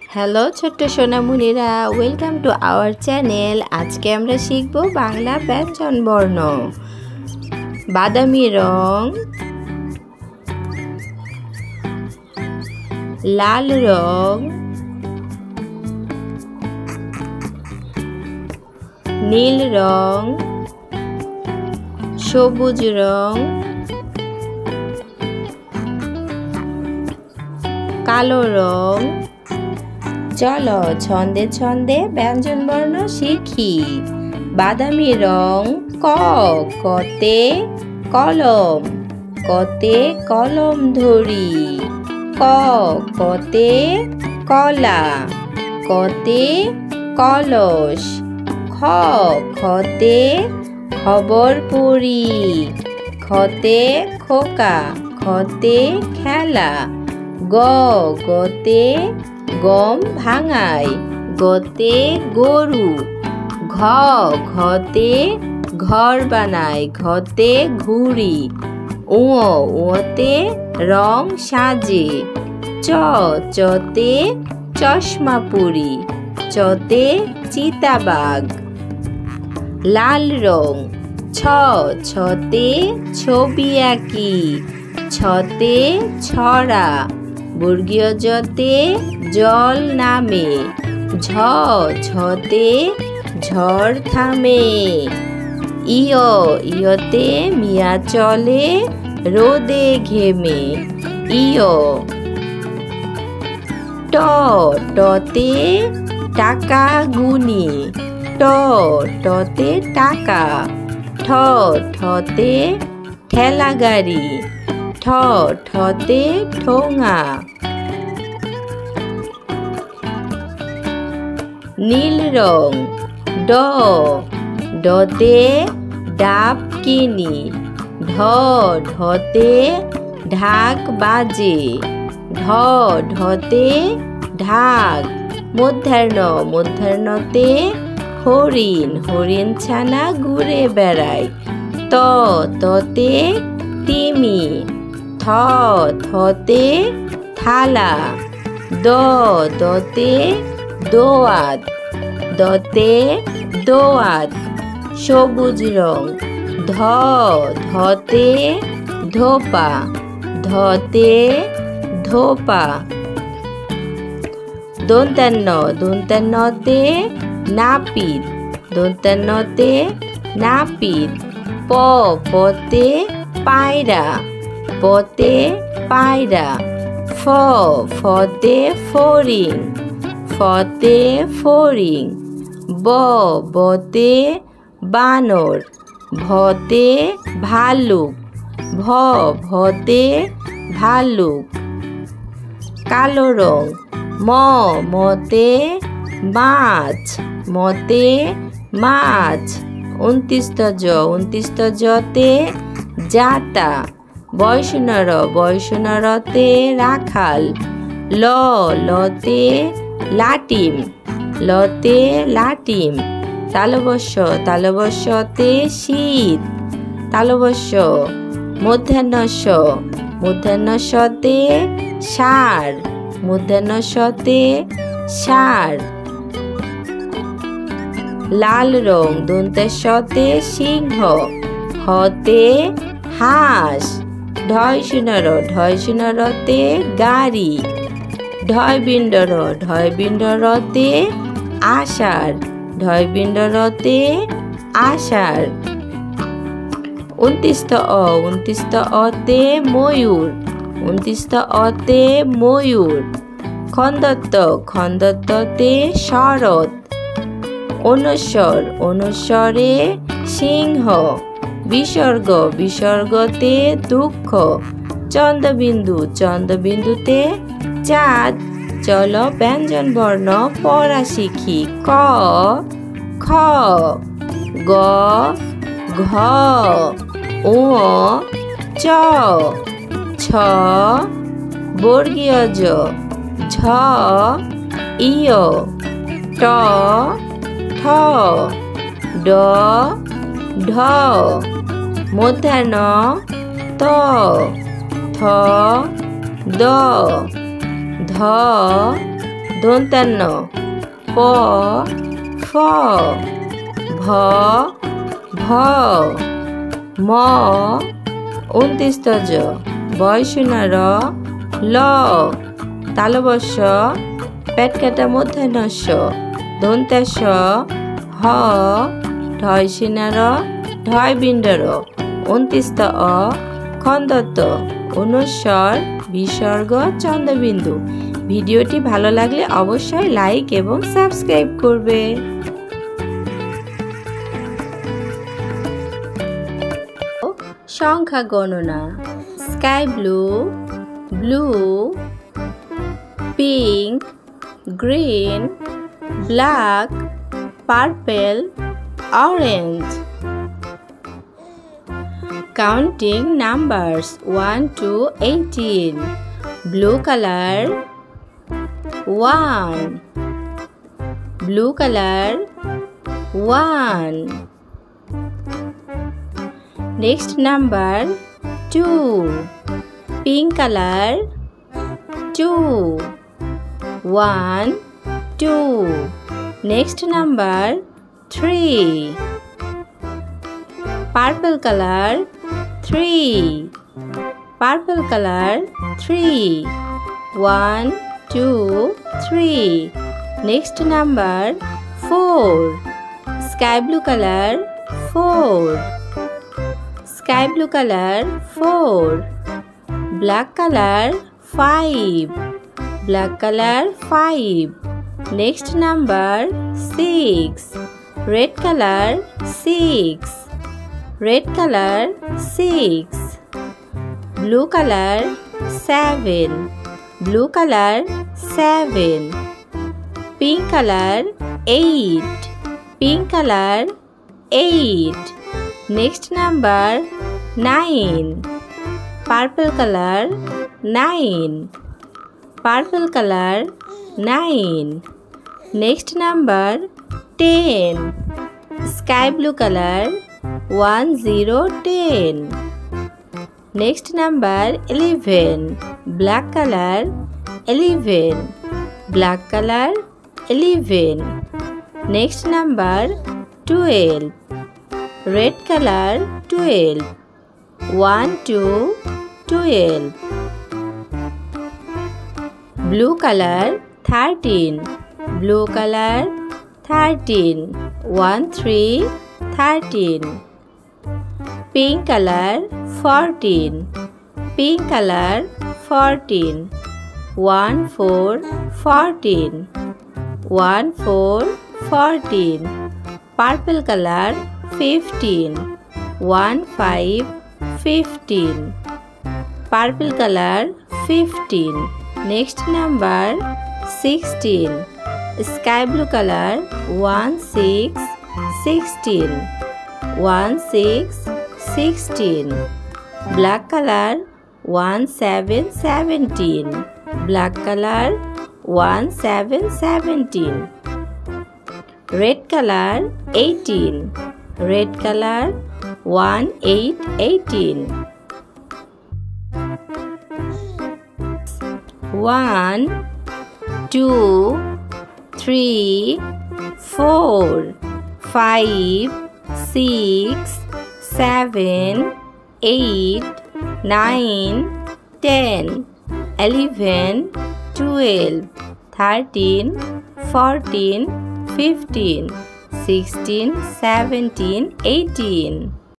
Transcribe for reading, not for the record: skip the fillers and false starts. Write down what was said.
Hello ছোট্ট সোনামণিরা, welcome to our channel. আজকে আমরা শিখব বাংলা ব্যঞ্জন বর্ণ। বাদামি রং, লাল রং, নীল রং, সবুজ রং, কালো রং। চলো ছন্দে ছন্দে ব্যঞ্জন বর্ণ শিখি। বাদামি রং ক, কতে কলম, কতে কলম ধরি। ক, কতে কলা, কতে কলস। খ, খতে খবর পড়ি, খতে খোকা, খতে খেলা। গ, গতে গম ভাঙাই, গতে গরু। ঘ, ঘতে ঘর বানাই, ঘতে ঘুড়ি। উ, উতে রং সাজে। চ, চতে চশমা পরি, চতে চিতাবাঘ। লাল রং ছ, ছতে ছবি আঁকি, ছতে ছড়া। বর্গীয় জতে জল নামে, ঝ, ঝতে ঝড় থামে। ইয়, ইয়তে মিয়া চলে রোদে ঘেমে। ইয়। ট, টতে টাকা গুনি, ট, টতে টাকা। ঠ, ঠতে ঠেলা গাড়ি, ঠ, ঠতে ঠোঙা। নীল রং ড, ডতে ডাব কিনি, ঢ, ঢতে ঢাক বাজে। ঢ, ঢতে ঢাক। মধ্যাহ্ন, মধ্যাহ্নতে হরিণ, হরিণ ছানা ঘুরে বেড়ায়। ত, ততে তিমি, থ, থতে থালা। দ, দতে দোয়াত, দতে দোয়াত। সবুজ রং ধ, ধতে ধোপা, ধতে ধোপা। দন্তান্ন, দন্তান্নতে নাপিত, দন্তান্নতে নাপিত। প, পতে পায়রা, পতে পায়রা। ফ, ফতে ফড়িং, ফতে ফড়িং। ব, বতে বানর, ভতে ভালুক, ভ, ভতে ভালুক। কালো রং ম, মতে মাছ, মতে মাছ। ২৯ জ, ২৯ জতে জাতা। বয়সনর, বয়সনরতে রাখাল। ল, লতে লাটিম, লতে লাটিম। তালবস্য, তালবস্যতে শীত, তালবস্য। মধ্যাহ্নস্য, মধ্যাহ্নস্যতে ষাঁড়, মধ্যাহ্নস্যতে ষাঁড়। লাল রং দন্তেশ্বতে সিংহ, হতে হাঁস। ঢয়সুনর, ঢয়সুনরতে গাড়ি, ঢয়বিণ্ডর, ঢয়বিণ্ডরতে আষাঢ়, ঢয়বিণ্ডরতে আষাঢ়। ২৯ অ, ২৯ অতে ময়ূর, ২৯ অতে ময়ূর। খন্দত্ত, খন্দত্ততে শরৎ। অনুস্বর, অনুস্বরে সিংহ। বিসর্গ, বিসর্গতে দুঃখ। চন্দ্রবিন্দু, চন্দ্রবিন্দুতে চাঁদ। চলো ব্যঞ্জন বর্ণ পড়া শিখি। ক, খ, গ, ঘ, ঙ, চ, ছ, বর্গীয় জ, ঝ, ইয়, ট, ঠ, ড, ঢ। মধ্যাহ্ন ত, থ, দ, ধ, দন্তান্ন প ফ ভ ভ ম ২৯ তজ বয়সূন্য র ল তালবস্য পেট কাটা মধ্যাহ্নস্য দন্তাস্য হ ঢয়সীনার ঢয় বিন্ডর ২৯ অ খন্দত্ব অনুস্বর বিসর্গ চন্দ্রবিন্দু। ভিডিওটি ভালো লাগলে অবশ্যই লাইক এবং সাবস্ক্রাইব করবে। সংখ্যা গণনা sky blue, blue, pink, green, black, purple, orange. Counting numbers 1 to 18. Blue color 1, blue color 1. Next number 2, pink color 2, 1, 2. Next number 3, purple color 3, purple color 3, 1, 2, 3. Next number 4, sky blue color 4, sky blue color 4. Black color 5, black color 5. Next number 6, red color 6, red color 6. Blue color 7, blue color 7. Pink color 8, pink color 8. Next number 9, purple color 9, purple color 9. Next number 10, sky blue color 1, 0, 10. Next number 11, black color 11, black color 11. Next number 12, red color 12, 1, 2, 12. Blue color 13, blue color 13, 1, 3, 13. Pink color 14, pink color 14, 1, 4, 14, 1, 4, 14. Purple color 15, 1, 5, 15. Purple color 15. Next number 16, sky blue color 1, 6, 16, 1, 6, 16. Black color 1, 7, 17, black color 1, 7, 17. Red color 18, red color 1, 8, 18. 1, 2, 3, 4, 5, 6, 7, 8, 9, 10, 11, 12, 13, 14, 15, 16, 17, 18.